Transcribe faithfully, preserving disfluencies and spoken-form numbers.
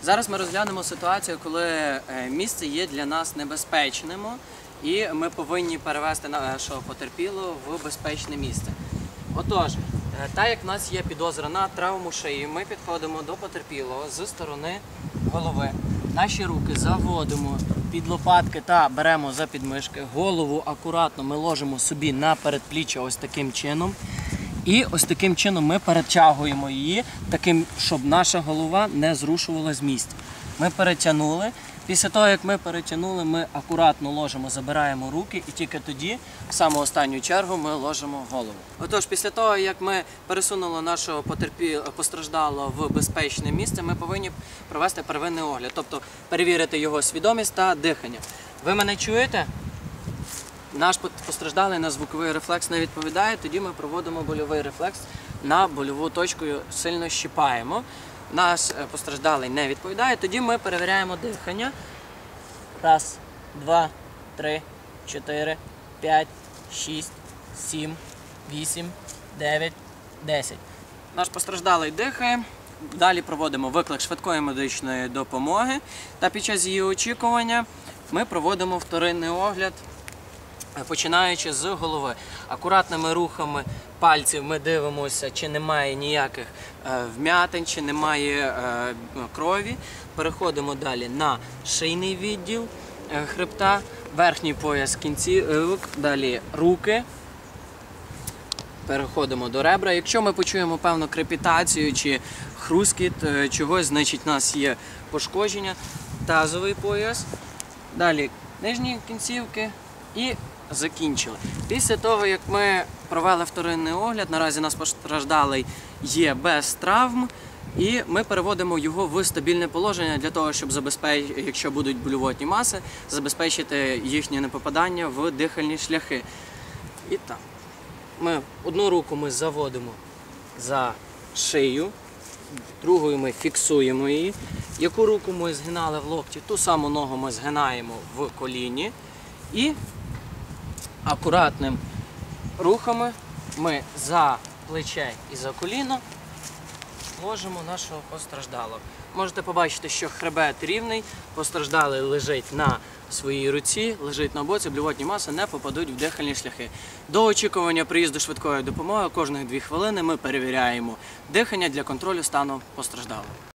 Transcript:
Зараз ми розглянемо ситуацію, коли місце є для нас небезпечним і ми повинні перевести нашого потерпілого в безпечне місце. Отож, так як в нас є підозра на травму шиї, ми підходимо до потерпілого з сторони голови. Наші руки заводимо під лопатки та беремо за підмишки. Голову акуратно ми ложимо собі на передпліччя ось таким чином. І ось таким чином ми перетягуємо її, таким, щоб наша голова не зрушувала з місця. Ми перетягнули. Після того, як ми перетягнули, ми акуратно ложимо, забираємо руки і тільки тоді, в саму останню чергу, ми ложимо голову. Отож, після того, як ми пересунули нашого постраждалого в безпечне місце, ми повинні провести первинний огляд, тобто перевірити його свідомість та дихання. Ви мене чуєте? Наш постраждалий на звуковий рефлекс не відповідає, тоді ми проводимо больовий рефлекс на больову точку, сильно щипаємо. Наш постраждалий не відповідає, тоді ми перевіряємо дихання. Раз, два, три, чотири, п'ять, шість, сім, вісім, дев'ять, десять. Наш постраждалий дихає. Далі проводимо виклик швидкої медичної допомоги. Та під час її очікування ми проводимо вторинний огляд, починаючи з голови. Акуратними рухами пальців ми дивимося, чи немає ніяких вмятин, чи немає крові. Переходимо далі на шийний відділ хребта, верхній пояс кінцівок, далі руки. Переходимо до ребра. Якщо ми почуємо певну крепітацію чи хрускіт чогось, значить у нас є пошкодження. Тазовий пояс, далі нижні кінцівки і закінчили. Після того, як ми провели вторинний огляд, наразі нас постраждалий є без травм, і ми переводимо його в стабільне положення для того, щоб, забезпечити, якщо будуть блювотні маси, забезпечити їхнє непопадання в дихальні шляхи. І так, ми, одну руку ми заводимо за шию, другою ми фіксуємо її. Яку руку ми згинали в локті, ту саму ногу ми згинаємо в коліні. І акуратним рухами ми за плече і за коліно ложимо нашого постраждалого. Можете побачити, що хребет рівний, постраждалий лежить на своїй руці, лежить на боці, блювотні маси не попадуть в дихальні шляхи. До очікування приїзду швидкої допомоги кожних дві хвилини ми перевіряємо дихання для контролю стану постраждалого.